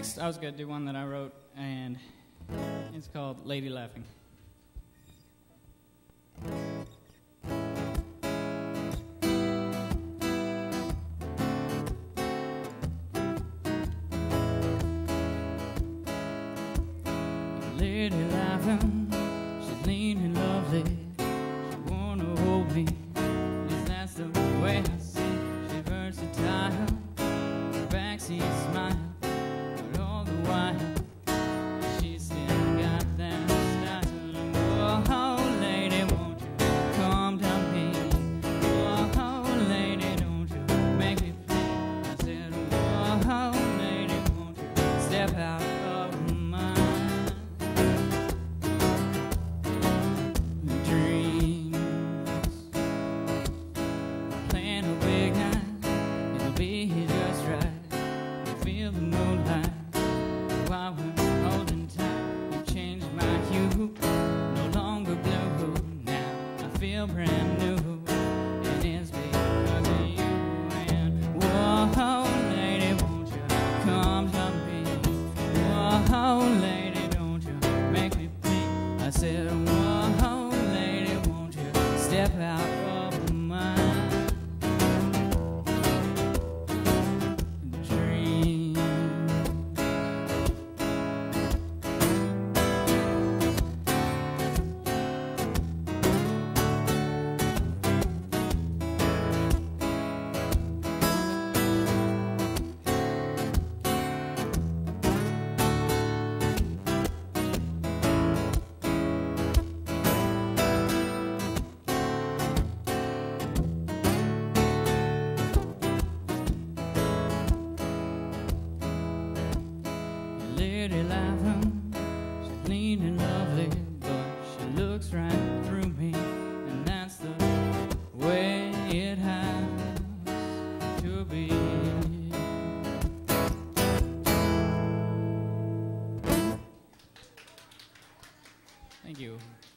Next, I was going to do one that I wrote, and it's called Lady Laughing. Lady laughing, she's lean and lovely. She wanna hold me, yes, that's the way I see. She's versatile, backseat smile, but all the while she's still got that style. Oh, lady, won't you come to me? Oh, lady, don't you make me feel. I said, oh, lady, won't you step out of my dreams? Plan a big night, it'll be just right. Feel the moonlight while we're holding tight. You changed my hue, no longer blue. Now I feel brand new, and it's because of you. And whoa, lady, won't you come to me? Whoa, lady, don't you make me bleed. I said, whoa, lady, won't you step out of my dreams? Lady laughing, she's lean and lovely, but she looks right through me, and that's the way it has to be. Thank you.